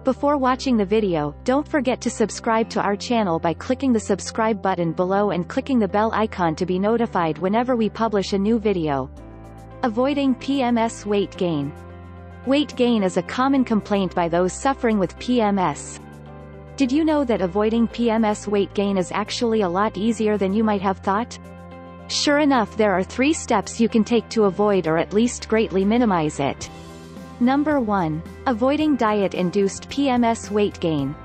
Before watching the video, don't forget to subscribe to our channel by clicking the subscribe button below and clicking the bell icon to be notified whenever we publish a new video. Avoiding PMS weight gain. Weight gain is a common complaint by those suffering with PMS. Did you know that avoiding PMS weight gain is actually a lot easier than you might have thought? Sure enough, there are 3 steps you can take to avoid or at least greatly minimize it. Number 1. Avoiding diet-induced PMS weight gain.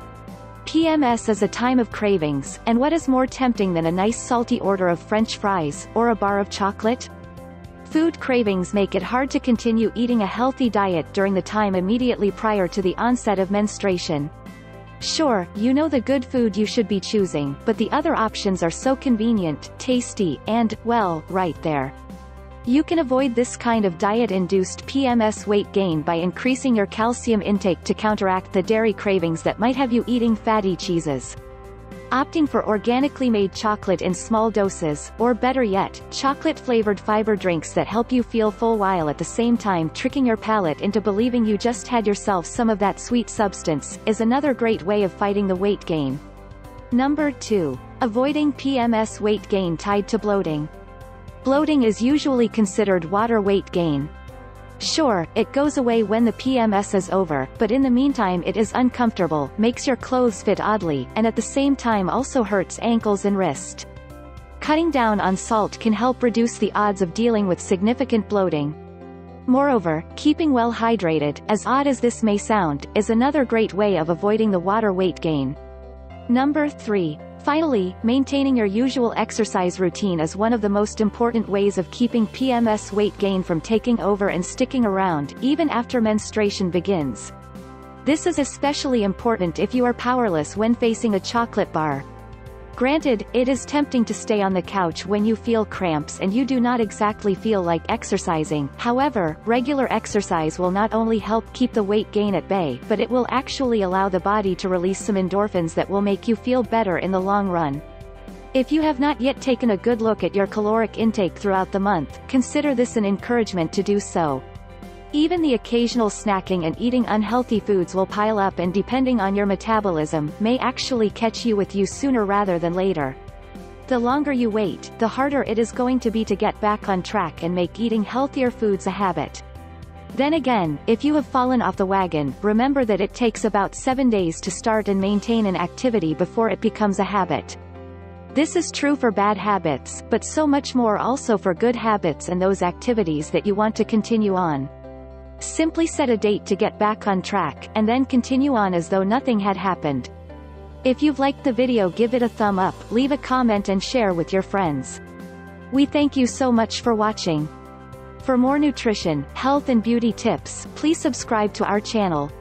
PMS is a time of cravings, and what is more tempting than a nice salty order of French fries, or a bar of chocolate? Food cravings make it hard to continue eating a healthy diet during the time immediately prior to the onset of menstruation. Sure, you know the good food you should be choosing, but the other options are so convenient, tasty, and, well, right there. You can avoid this kind of diet-induced PMS weight gain by increasing your calcium intake to counteract the dairy cravings that might have you eating fatty cheeses. Opting for organically made chocolate in small doses, or better yet, chocolate-flavored fiber drinks that help you feel full while at the same time tricking your palate into believing you just had yourself some of that sweet substance, is another great way of fighting the weight gain. Number 2. Avoiding PMS weight gain tied to bloating. Bloating is usually considered water weight gain. Sure, it goes away when the PMS is over, but in the meantime it is uncomfortable, makes your clothes fit oddly, and at the same time also hurts ankles and wrist. Cutting down on salt can help reduce the odds of dealing with significant bloating. Moreover, keeping well hydrated, as odd as this may sound, is another great way of avoiding the water weight gain. Number 3. Finally, maintaining your usual exercise routine is one of the most important ways of keeping PMS weight gain from taking over and sticking around, even after menstruation begins. This is especially important if you are powerless when facing a chocolate bar. Granted, it is tempting to stay on the couch when you feel cramps and you do not exactly feel like exercising. However, regular exercise will not only help keep the weight gain at bay, but it will actually allow the body to release some endorphins that will make you feel better in the long run. If you have not yet taken a good look at your caloric intake throughout the month, consider this an encouragement to do so. Even the occasional snacking and eating unhealthy foods will pile up and, depending on your metabolism, may actually catch with you sooner rather than later. The longer you wait, the harder it is going to be to get back on track and make eating healthier foods a habit. Then again, if you have fallen off the wagon, remember that it takes about 7 days to start and maintain an activity before it becomes a habit. This is true for bad habits, but so much more also for good habits and those activities that you want to continue on. Simply set a date to get back on track, and then continue on as though nothing had happened. If you've liked the video, give it a thumb up, leave a comment and share with your friends. We thank you so much for watching. For more nutrition, health and beauty tips, please subscribe to our channel.